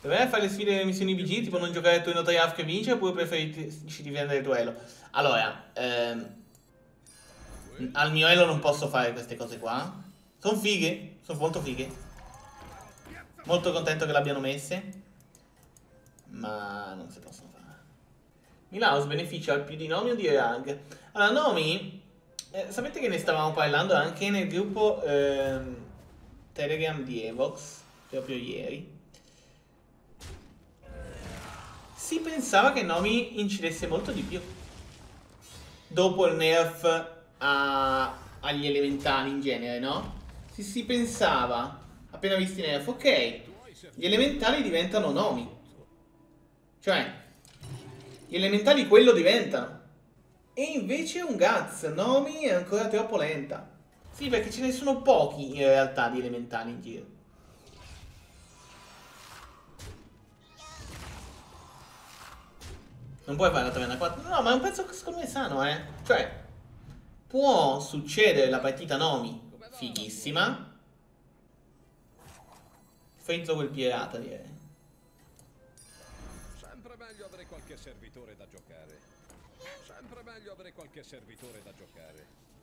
vai a fare le sfide delle missioni BG, tipo non giocare il turno 3 AFK e vincere, oppure preferisci difendere il duello? Allora, al mio elo non posso fare queste cose qua. Sono fighe, sono molto fighe. Molto contento che l'abbiano messe. Ma non si possono fare. Milaus beneficia al più di Nomi o di Rag? Allora, Nomi, sapete che ne stavamo parlando anche nel gruppo Telegram di Evox, proprio ieri. Si pensava che Nomi incidesse molto di più dopo il nerf agli elementali in genere, no? Si pensava, appena visti i nerf, ok, gli elementali diventano Nomi. Cioè, gli elementali quello diventano. E invece un Guts, Nomi è ancora troppo lenta. Sì, perché ce ne sono pochi in realtà di elementali in giro. Non puoi fare la taverna 4. No, ma è un pezzo che secondo me è sano, eh. Cioè, può succedere la partita Nomi fighissima. Frizzo quel pirata, direi. Sempre meglio avere qualche servitore da giocare. Sempre meglio avere qualche servitore da giocare.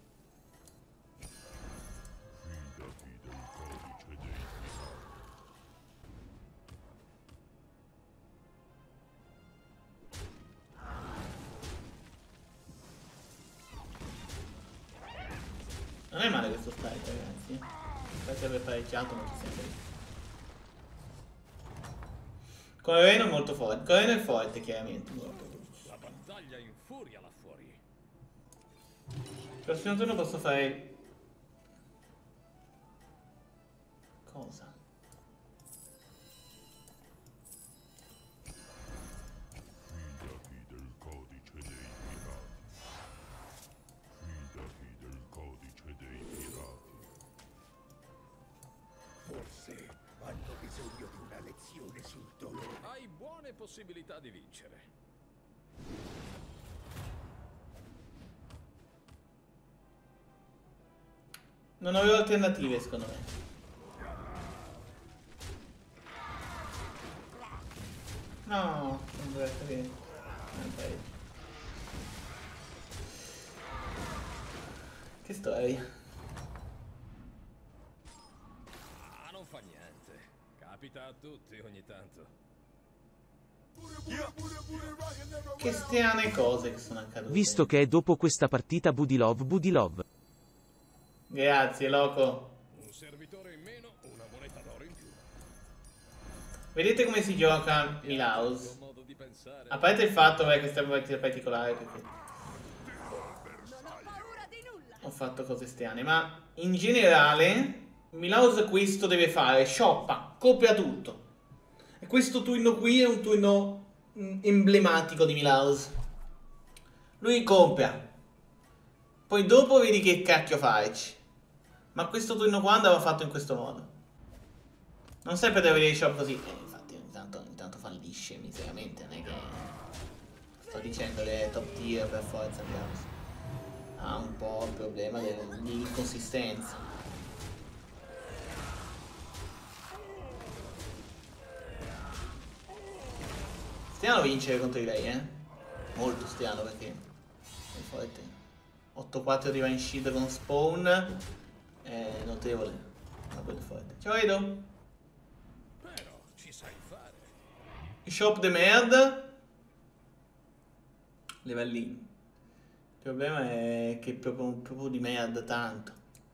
Fidati del codice dei Non è male questo strike, ragazzi. Grazie per aver pareggiato, non ci sembra. Coreno è molto forte. Coreno è forte, chiaramente. La battaglia infuria là fuori. Il prossimo turno posso fare... Cosa? Fidati del codice dei pirati. Fidati del codice dei pirati. Forse hanno bisogno di una lezione sul dolore. Hai buone possibilità di vincere. Non avevo alternative, secondo me. No, non deve essere bene. Ok. Che storia. Ah, non fa niente. Capita a tutti ogni tanto. Che strane cose che sono accadute. Visto che è dopo questa partita Budilov. Grazie, loco. Un servitore in meno, una moneta d'oro in più. Vedete come si gioca Milaus? Tuo modo di pensare. A parte il fatto che questa partita è particolare perché ho fatto cose strane, ma in generale Milaus questo deve fare, shoppa, copia tutto. E questo turno qui è un turno emblematico di Milaus. Lui compra, poi dopo vedi che cacchio farci. Ma questo turno qua andava fatto in questo modo. Non sempre deve avere i shop così. Infatti ogni tanto fallisce miseramente. Non è che sto dicendo le top tier per forza. Ha un po' il problema di inconsistenza. Strano vincere contro di lei, eh? Molto strano perché è forte. 8-4 di Divine Shield con Spawn. È notevole. Ma quello è forte. Ciao Edo. Però ci sai fare. Shop de merde. Livellino. Il problema è che è proprio di merda tanto.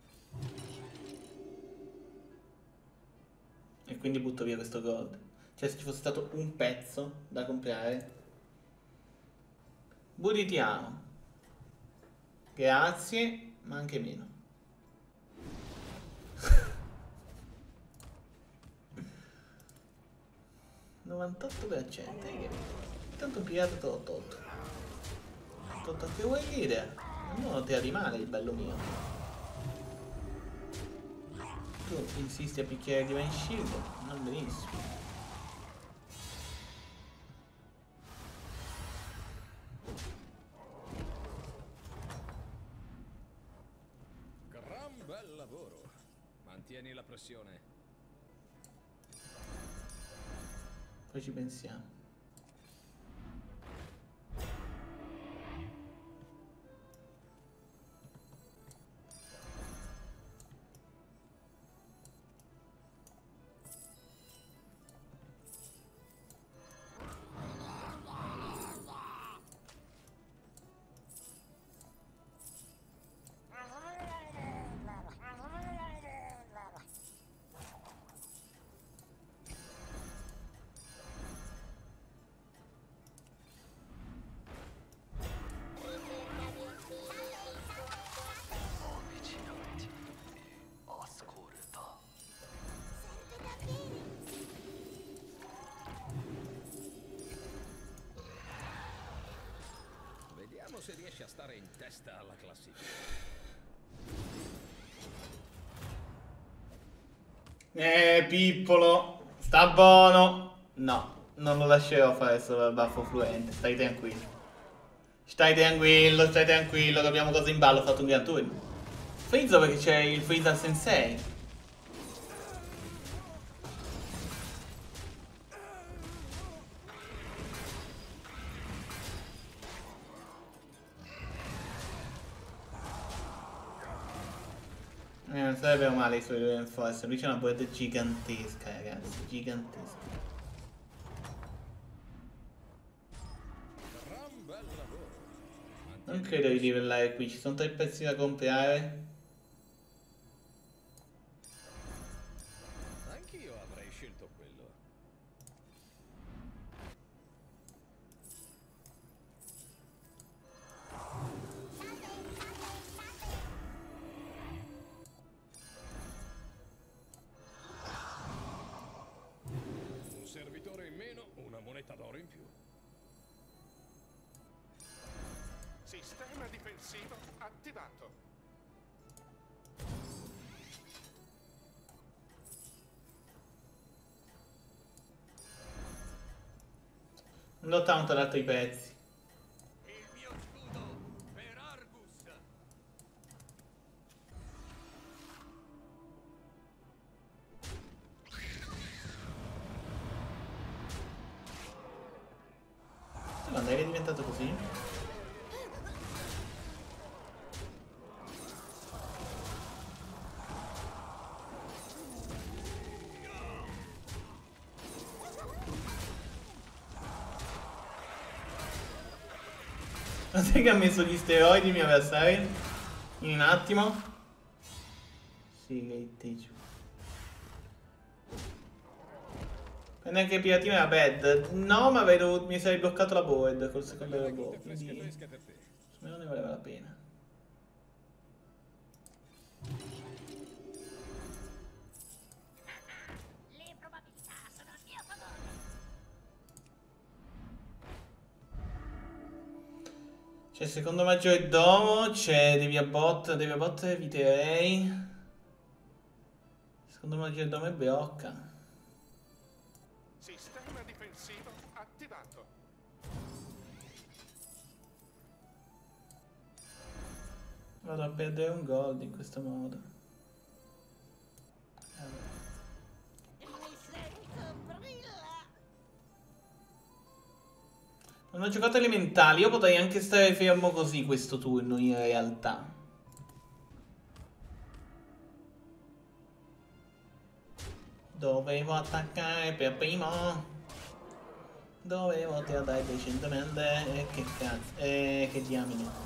E quindi butto via questo gold. Cioè se ci fosse stato un pezzo da comprare. Buditiamo. Grazie, ma anche meno. ...98%, intanto un pirata te l'ho tolto. Che vuoi dire? Non ti di male, il bello mio. Tu insisti a picchiare Divine Shield, non benissimo. Gran bel lavoro. Mantieni la pressione. Poi ci pensiamo. Vediamo se riesci a stare in testa alla classifica. Pippolo, sta buono. No, non lo lascerò fare solo il baffo fluente. Stai tranquillo. Stai tranquillo, che abbiamo cose in ballo. Ho fatto un gran turno. Frizzo perché c'è il Freezer Sensei. Non sarebbe male i suoi reinforce. Lui c'è una board gigantesca, ragazzi. Gigantesca. Gran bel lavoro. Non credo di livellare qui. Ci sono 3 pezzi da comprare. Anch'io avrei scelto quello. Un servitore in meno, una moneta d'oro in più. Sistema difensivo attivato. Non ho tanto ad altri pezzi. Il mio scudo per Argus. Quando è diventato così? Ma sai che ha messo gli steroidi i miei avversari? In un attimo? Sì, che te giù. Quindi anche il piratino era bad. No, ma mi sarei bloccato la board col secondo robot. Quindi Fresche per te. secondo me non ne valeva la pena. Le probabilità sono a mio favore. C'è secondo maggiore domo, c'è Deviabot eviterei. Secondo maggiore domo è Brocca. Sistema difensivo attivato. Vado a perdere un gold in questo modo. Mi sento brilla. Non ho giocato elementali, io potrei anche stare fermo così questo turno in realtà. Dovevo attaccare per primo. Dovevo tirare decentemente. E che cazzo. Che diamine.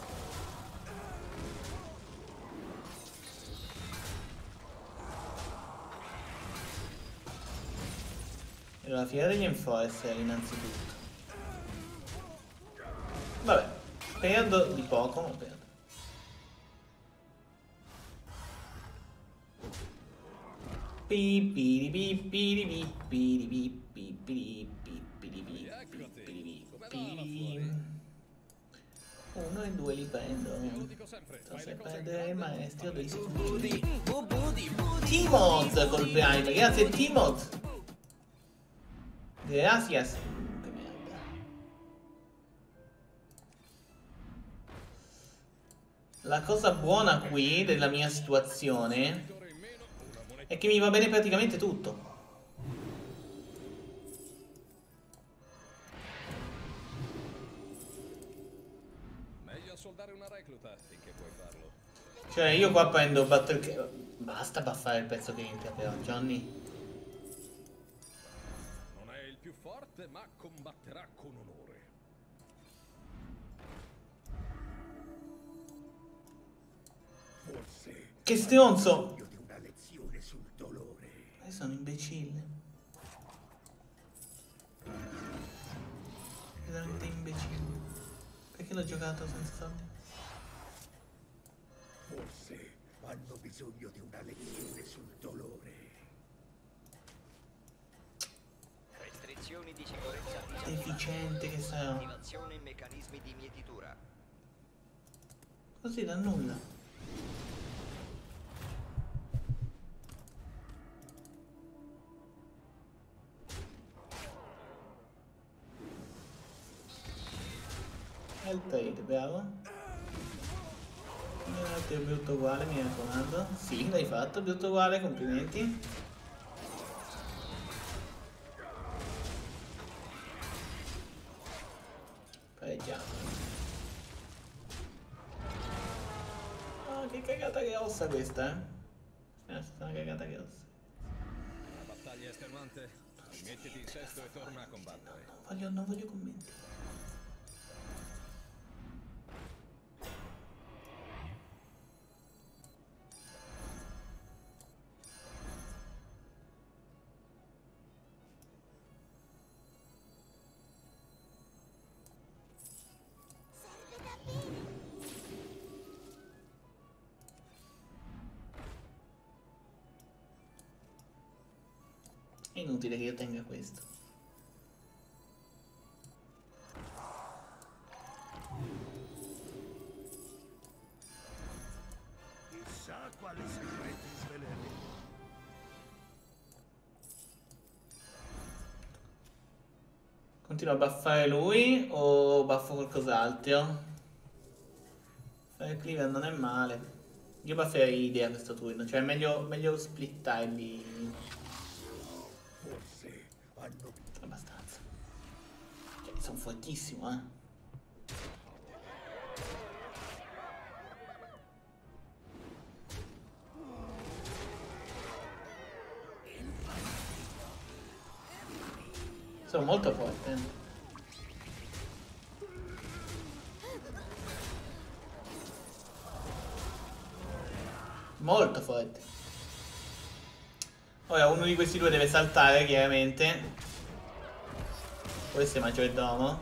Era la fiera degli enforcer innanzitutto. Vabbè, perdo di poco, ma perdo. Uno e due li prendo. Lo dico sempre, fai Se le cose perdere il grandi. maestro dei secondi. Timoth col prime, grazie Timoth. Gracias. Che merda. La cosa buona qui della mia situazione è che mi va bene praticamente tutto. Cioè io qua prendo Battle... Basta buffare il pezzo che entra però, Johnny. Non è il più forte, ma combatterà con onore. Forse Che stronzo! bisogno di una lezione sul dolore. Io sono imbecille. Veramente imbecille. Perché l'ho giocato senza soldi? Forse hanno bisogno di una lezione sul dolore. Restrizioni di sicurezza disattivate. Deficiente che sarà. Attivazione meccanismi di mietitura. Così da nulla. È il trade, bravo. È brutto uguale, mi raccomando. Sì, l'hai fatto, brutto uguale, complimenti. Pareggiamo. Oh, che cagata grossa questa, eh? È una cagata grossa. La battaglia estenuante? Mettiti in sesto e torna a combattere. Non voglio commenti. È inutile che io tenga questo. Chissà quali segreti sveleremo. Continua a buffare lui o buffo qualcos'altro? Fare cleaver non è male. Io bufferei idea questo turno, cioè è meglio splittarli. Forse hanno Abbastanza. Cioè, sono fortissimo, eh. Sono molto forte, eh. Molto forte. Ora uno di questi due deve saltare, chiaramente. Questo è maggiordomo.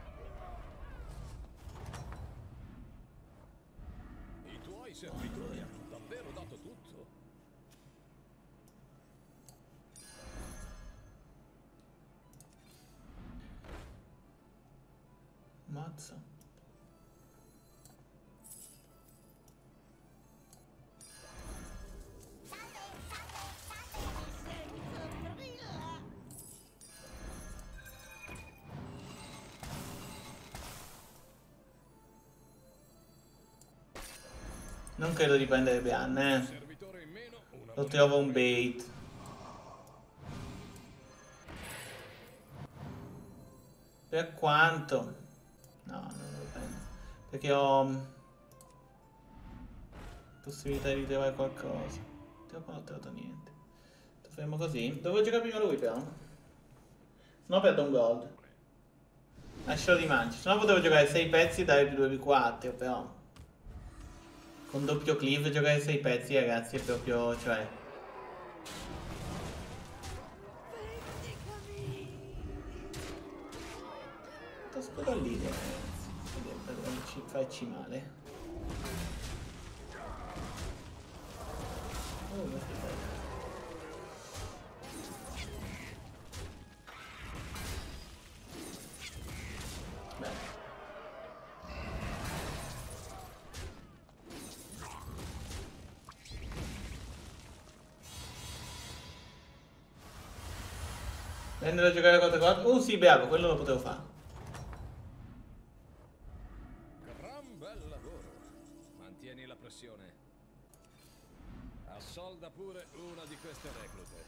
I tuoi servitori hanno davvero dato tutto. Mazza. Non credo di prendere Brian, eh. Servitore in meno, una Lo trovo un bait. Per quanto? No, non lo prendo. Perché ho possibilità di trovare qualcosa. Troppo non ho trovato niente. Lo fermo così. Dovevo giocare prima lui però. Sennò perdo un gold. Lascialo di mancio. Sennò potevo giocare 6 pezzi e dare più 2v4 però. Con doppio cleave giocare 6 pezzi, ragazzi, è proprio, cioè... Sto scudo lì, ragazzi. Per farci male. Oh, ma che bello. Bene. Prendere a giocare 4-4. Oh sì, bravo, quello lo potevo fare. gran bel lavoro. Mantieni la pressione. Assolda pure una di queste reclute.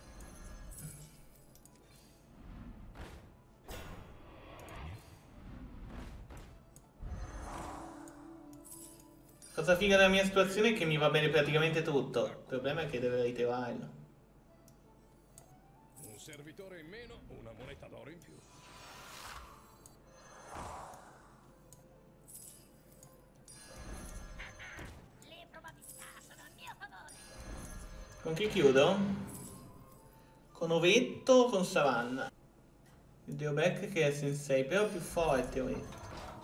Cosa figa della mia situazione è che mi va bene praticamente tutto. Il problema è che deve ritirarlo. Un servitore in meno, una moneta d'oro in più. Le probabilità sono a mio favore. Con chi chiudo? Con Ovetto o con Savanna? Il drawback che è Sensei, però più forte Ovetto.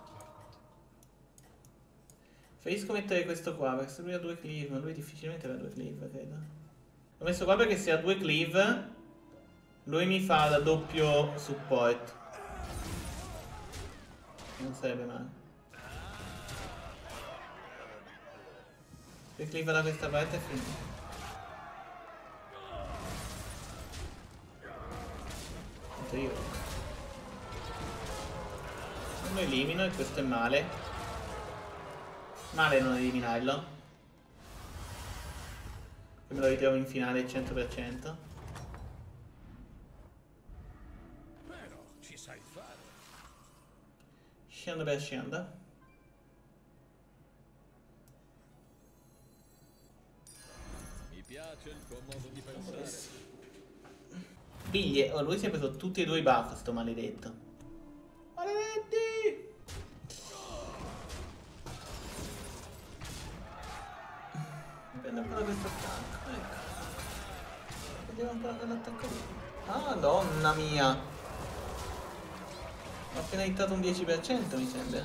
Preferisco mettere questo qua perché lui ha 2 cleave, ma lui difficilmente avrà 2 cleave, credo. L'ho messo qua perché se ha 2 cleave lui mi fa da doppio support. Non sarebbe male. 2 cleave da questa parte è finito. Io non lo elimino e questo è male. Male non eliminarlo. Poi me lo ritrovo in finale al 100%. Però ci sai fare. Scendo per scenda. Mi piace il tuo modo di pensare. Biglie, oh, lui si è preso tutti e 2 i buff, sto maledetto. Maledetti! Mi prende ancora questo attacco, ecco. Vediamo ancora quell'attacco lì. Ah, madonna mia! Ho appena hittato un 10% mi sembra.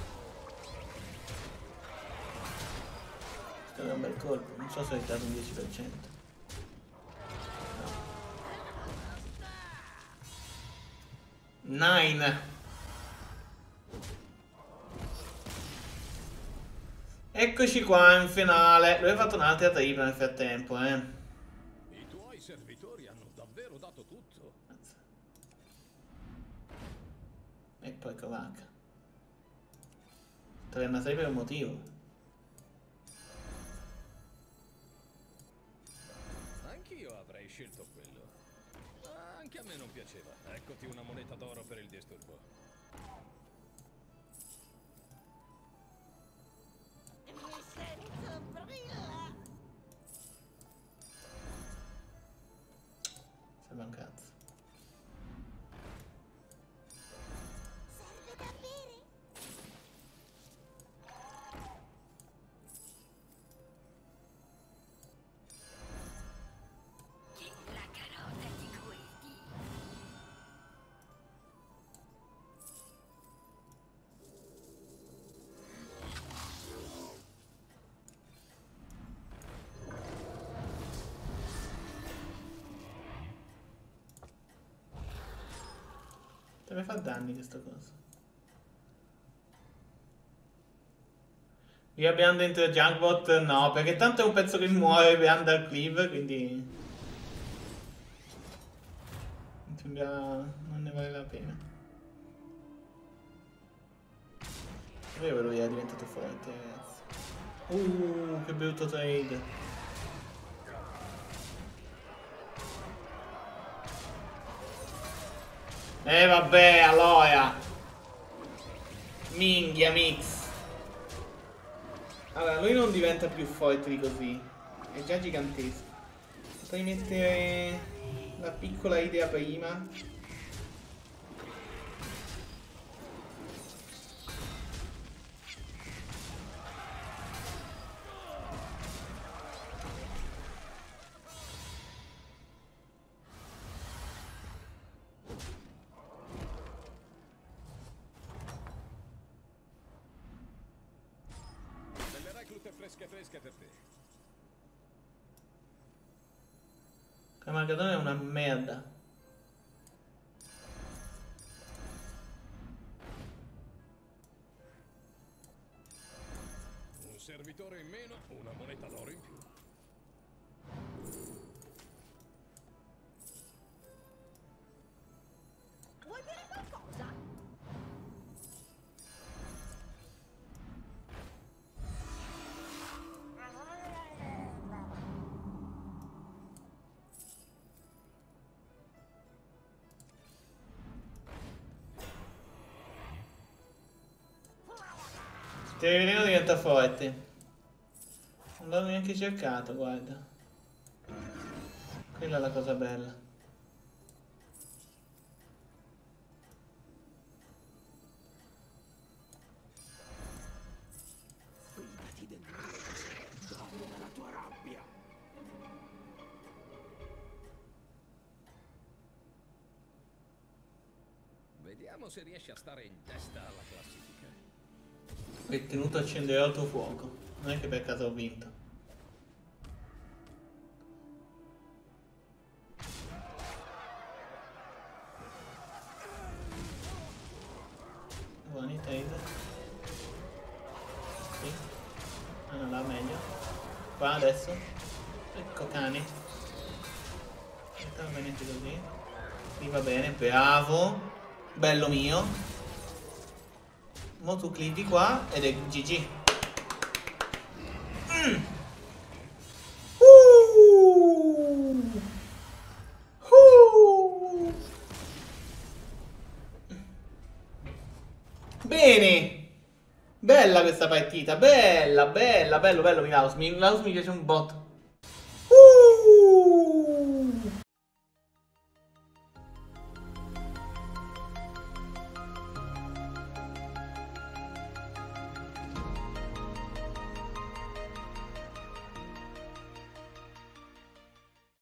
Questo è un bel colpo, non so se ho hittato un 10%. Nine. Eccoci qua in finale. Lui ha fatto un'altra tripla nel frattempo, I tuoi servitori hanno davvero dato tutto. E poi Kovac. Torna 6 per un motivo. Anch'io avrei scelto quello. Anche a me non piaceva. Eccoti una moneta d'oro per il disturbo. Mi sento brilla. Sembra un cazzo. Serve da bere? Che la carota di questi. Deve far danni questa cosa. Qui abbiamo dentro Junkbot? No, perché tanto è un pezzo che muore per Under Cleave, quindi mi sembra non ne vale la pena. È vero, lui è diventato forte, ragazzi. Che brutto trade. Vabbè, allora. Minghia, mix. Allora, lui non diventa più forte di così. È già gigantesco. Potrei mettere la piccola idea prima. Delle reclute fresche per te. Camargadone è una merda. Un servitore in meno, una moneta d'oro in più. Vuoi bere qualcosa? Ti veleno diventa forte. Non l'ho neanche cercato, guarda. Quella è la cosa bella. Fidati del mio, domina la tua rabbia. Vediamo se riesci a stare in testa alla classifica. Hai tenuto a accendere il tuo fuoco. Non è che per caso ho vinto. Buoni taser. Sì. Ah no, là meglio. Qua adesso. Ecco cani. Va bene così. Qui va bene, bravo. Bello mio. Mo tu clicchi qua ed è GG. Bene. Bella questa partita, bella, bella, bello, bello Milaus. Milaus mi piace un botto.